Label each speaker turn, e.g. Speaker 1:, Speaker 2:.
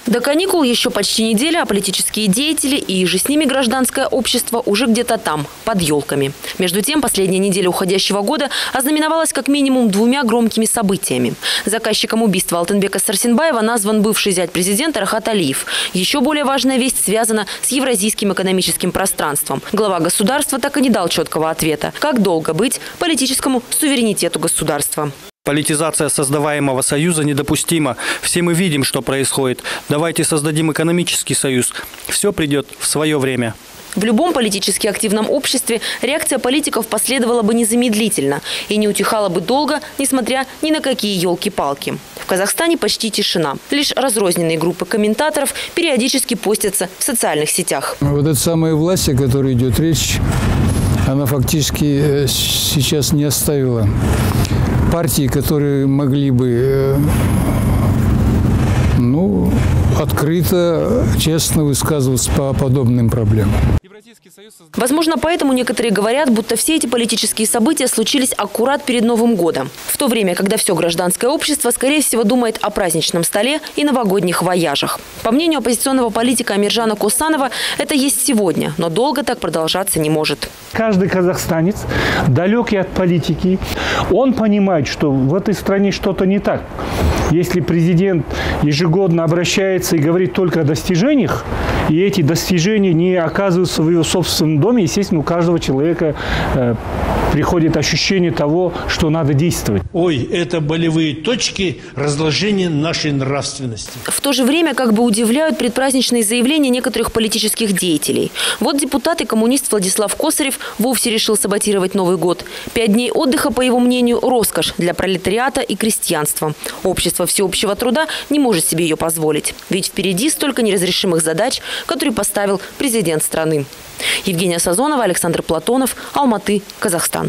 Speaker 1: До каникул еще почти неделя, а политические деятели и же с ними гражданское общество уже где-то там, под елками. Между тем, последняя неделя уходящего года ознаменовалась как минимум двумя громкими событиями. Заказчиком убийства Алтынбека Сарсенбаева назван бывший зять президента Рахат Алиев. Еще более важная весть связана с евразийским экономическим пространством. Глава государства так и не дал четкого ответа. Как долго быть политическому суверенитету государства?
Speaker 2: Политизация создаваемого союза недопустима. Все мы видим, что происходит. Давайте создадим экономический союз. Все придет в свое время.
Speaker 1: В любом политически активном обществе реакция политиков последовала бы незамедлительно и не утихала бы долго, несмотря ни на какие елки-палки. В Казахстане почти тишина. Лишь разрозненные группы комментаторов периодически постятся в социальных сетях.
Speaker 3: Вот эта самая власть, о которой идет речь, она фактически сейчас не оставила партии, которые могли бы открыто, честно высказываться по подобным проблемам.
Speaker 1: Возможно, поэтому некоторые говорят, будто все эти политические события случились аккурат перед Новым годом. В то время, когда все гражданское общество, скорее всего, думает о праздничном столе и новогодних вояжах. По мнению оппозиционного политика Амиржана Косанова, это есть сегодня, но долго так продолжаться не может.
Speaker 4: Каждый казахстанец, далекий от политики, он понимает, что в этой стране что-то не так. Если президент ежегодно обращается и говорит только о достижениях, и эти достижения не оказываются в его собственном доме, естественно, у каждого человека приходит ощущение того, что надо действовать.
Speaker 5: Ой, это болевые точки разложения нашей нравственности.
Speaker 1: В то же время как бы удивляют предпраздничные заявления некоторых политических деятелей. Вот депутат и коммунист Владислав Косарев вовсе решил саботировать Новый год. 5 дней отдыха, по его мнению, роскошь для пролетариата и крестьянства. Общество всеобщего труда не может себе ее позволить. Ведь впереди столько неразрешимых задач, которые поставил президент страны. Евгения Сазонова, Александр Платонов, Алматы, Казахстан.